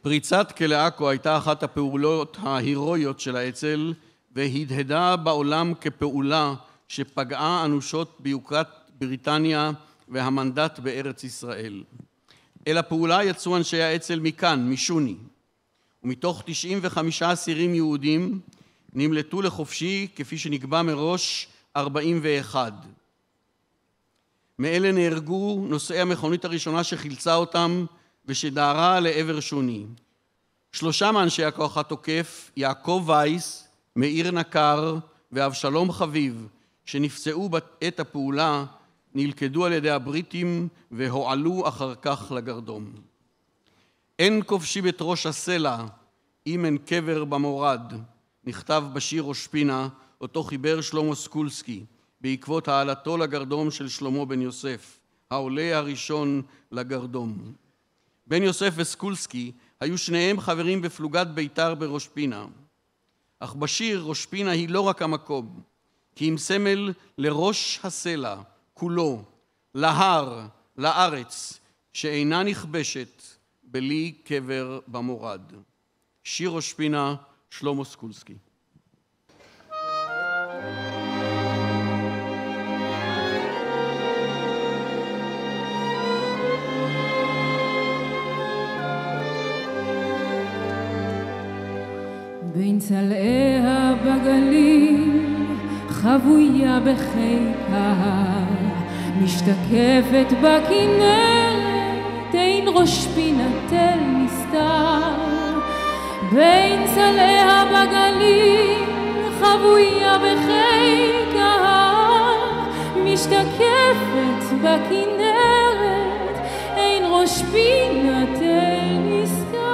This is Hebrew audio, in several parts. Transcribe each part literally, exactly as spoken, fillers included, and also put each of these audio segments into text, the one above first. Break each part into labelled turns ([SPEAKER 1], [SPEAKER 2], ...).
[SPEAKER 1] פריצת כלא עכו הייתה אחת הפעולות ההירואיות של האצ"ל, והדהדה בעולם כפעולה שפגעה אנושות ביוקרת בריטניה והמנדט בארץ ישראל. אל הפעולה יצאו אנשי האצ"ל מכאן, משוני, ומתוך תשעים וחמישה אסירים יהודים נמלטו לחופשי, כפי שנקבע מראש, ארבעים ואחד. מאלה נהרגו נוסעי המכונית הראשונה שחילצה אותם ושדהרה לעבר שוני. שלושה מאנשי הכוח התוקף, יעקב וייס, מאיר נקר ואבשלום חביב, שנפצעו בעת הפעולה, נלכדו על ידי הבריטים והועלו אחר כך לגרדום. אין כובשים את ראש הסלע אם אין קבר במורד, נכתב בשיר ראש פינה, אותו חיבר שלמה סקולסקי, בעקבות העלתו לגרדום של שלמה בן יוסף, העולה הראשון לגרדום. בן יוסף וסקולסקי היו שניהם חברים בפלוגת בית"ר בראש פינה. אך בשיר ראש פינה היא לא רק המקום, כי אם סמל לראש הסלע כולו, להר, לארץ, שאינה נכבשת בלי קבר במורד. שיר ראש פינה, שלמה סקולסקי.
[SPEAKER 2] בין צלעיה בגליל, חבויה בחיק ההר, משתקפת בכנרת, אין ראש פינה תל נסתר. בין צלעיה בגליל, חבויה בחיק ההר, משתקפת בכנרת, אין ראש פינה תל נסתר.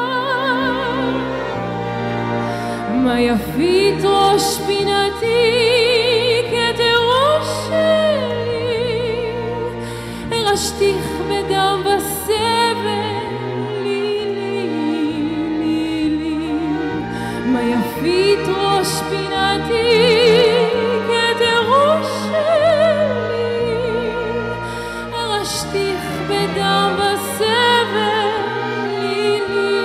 [SPEAKER 2] מה יפית ראש פינתי כתראש שלי, הרשתיך בדם וסבל לי לי לי לי. מה יפית ראש פינתי כתראש שלי, הרשתיך בדם וסבל לי לי.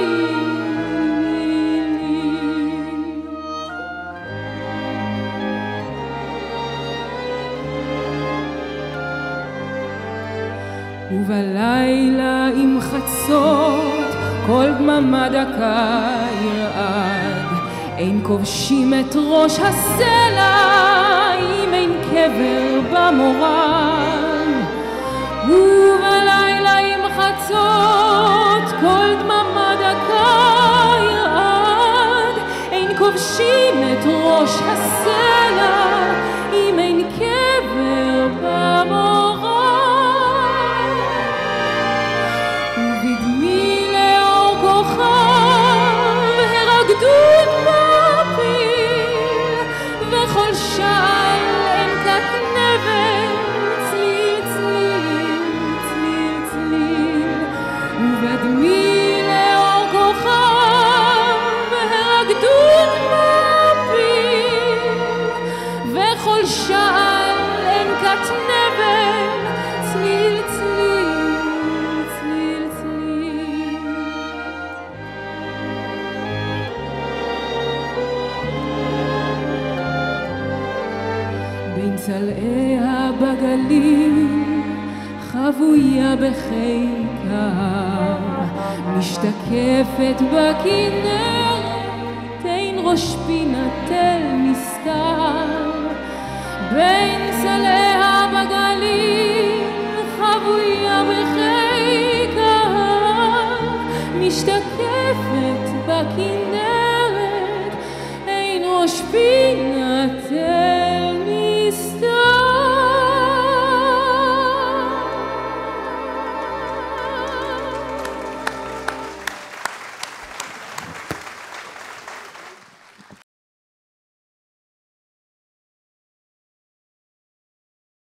[SPEAKER 2] ובלילה עם חצות כל דממה דקה ירעד, אין כובשים את ראש הסלע אם אין קבר במורד. ובלילה עם חצות כל דממה דקה ירעד, אין כובשים את ראש הסלע אם אין קבר במורד. הרקדות בפיל וכל שעל אין כתנבת, צליל צליל צליל צליל. ובדמי לאור כוכב הרקדות בפיל וכל שעל אין כתנבת, צליל צליל צליל צליל. בין צלעיה בגליל, חבויה בחיק ההר, משתקפת בכנרת, אין ראש פינה תל נסתר. בין צלעיה בגליל, חבויה בחיק ההר, משתקפת בכנרת, אין ראש פינה תל